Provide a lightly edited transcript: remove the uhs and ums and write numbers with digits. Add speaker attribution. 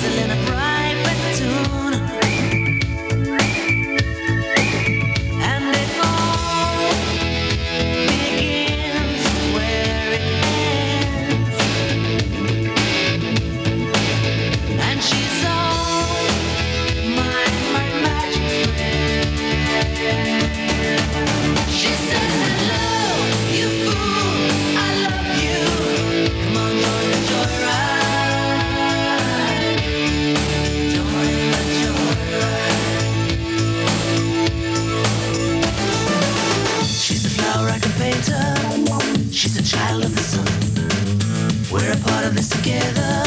Speaker 1: whistling a private tune, and it all begins where it ends, and she's all my magic friend. She says, hello, you fool, I love you. Come on, join the joyride. Join the joyride. She's a flower I can paint her. She's a child of the sun. We're a part of this together.